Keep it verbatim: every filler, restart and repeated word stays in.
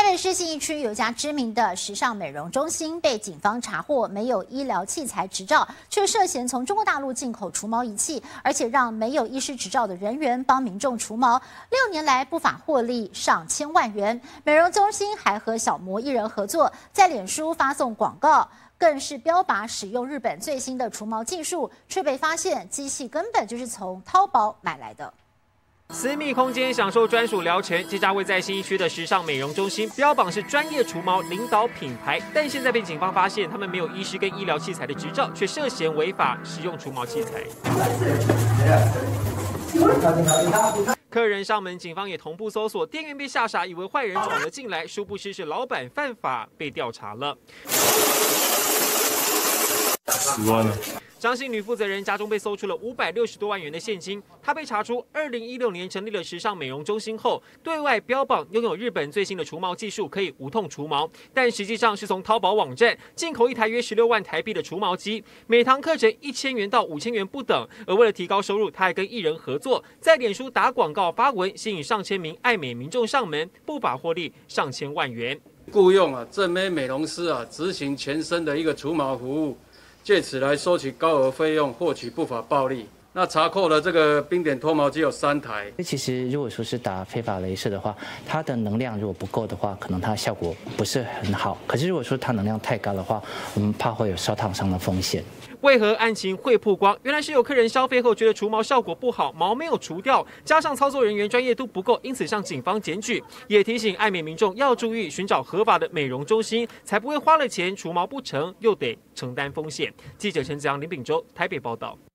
北市信义区有家知名的时尚美容中心被警方查获没有医疗器材执照，却涉嫌从中国大陆进口除毛仪器，而且让没有医师执照的人员帮民众除毛。六年来不法获利上千万元。美容中心还和小模艺人合作，在脸书发送广告，更是标靶使用日本最新的除毛技术，却被发现机器根本就是从淘宝买来的。 私密空间享受专属疗程，这家位在信义区的时尚美容中心标榜是专业除毛领导品牌，但现在被警方发现，他们没有医师跟医疗器材的执照，却涉嫌违法使用除毛器材。客人上门，警方也同步搜索，店员被吓傻，以为坏人闯了进来，殊不知是老板犯法，被调查了。十万了。 张姓女负责人家中被搜出了五百六十多万元的现金。她被查出，二零一六年成立了时尚美容中心后，对外标榜拥有日本最新的除毛技术，可以无痛除毛，但实际上是从淘宝网站进口一台约十六万台币的除毛机，每堂课程一千元到五千元不等。而为了提高收入，她还跟艺人合作，在脸书打广告发文，吸引上千名爱美民众上门，不法获利上千万元。 雇佣啊正妹美容师啊执行全身的一个除毛服务。 借此来收取高额费用，获取不法暴利。那查扣的这个冰点脱毛机有三台。 其实如果说是打非法雷射的话，它的能量如果不够的话，可能它效果不是很好。可是如果说它能量太高的话，我们怕会有烧烫伤的风险。 为何案情会曝光？原来是有客人消费后觉得除毛效果不好，毛没有除掉，加上操作人员专业度不够，因此向警方检举，也提醒爱美民众要注意寻找合法的美容中心，才不会花了钱除毛不成，又得承担风险。记者陈子阳、林秉洲台北报道。